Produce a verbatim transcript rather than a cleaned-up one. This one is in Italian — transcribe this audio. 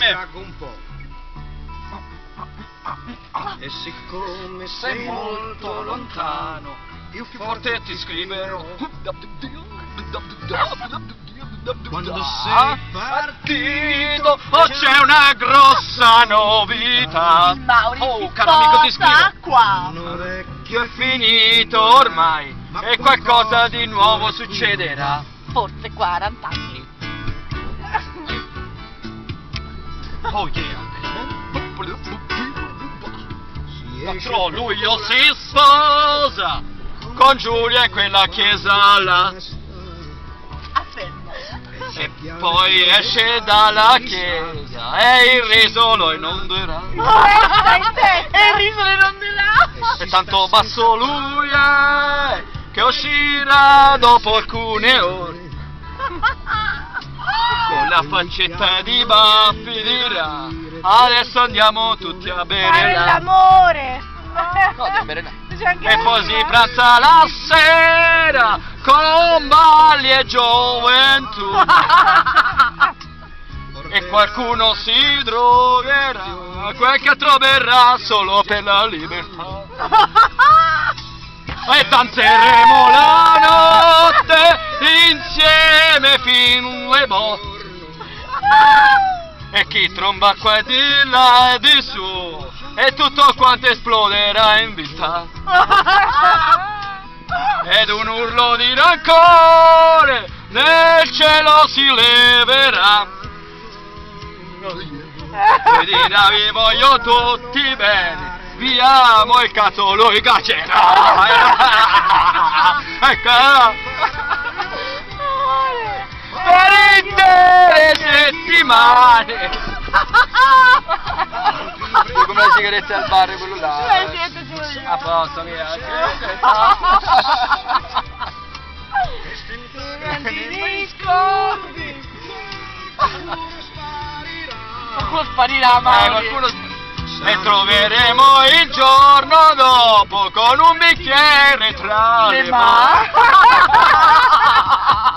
me. Un po'. E siccome Sei molto lontano, più forte ti scriverò. Quando sei partito, oh, c'è una grossa novità. Il Mauri Oh, si caro amico, ti sposa scrivo. qua. Che è finito ormai e qualcosa di nuovo succederà. Forse quaranta anni. Oh yeah. Patron, lui io si sposa con Giulia in quella chiesa là. Aspetta. E poi esce dalla chiesa e il riso lo inonderà. E il riso le inonderà. E tanto basso lui è che uscirà dopo alcune ore. Con la faccetta di baffi dirà: adesso andiamo tutti a bere Fare là. l'amore. No, a bere là. C'è anche E la poi si mia. pranza la sera con balli e gioventù. E qualcuno si drogherà, quel che troverà solo per la libertà. E danzeremo la notte insieme fin le botte. E chi tromba qua e di là e di su, e tutto quanto esploderà in vita. Ed un urlo di rancore nel cielo si leverà. E dirà: vi voglio tutti bene, vi amo il cazzo lui caccerà. Ecco, per intere settimane. Come la sigaretta al bar, quello là. Eh, siete Giulia. A posto, via. Grandi scopi. Qualcuno sparirà, ma Eh, qualcuno... E troveremo il giorno dopo con un bicchiere tra le le mani. mani.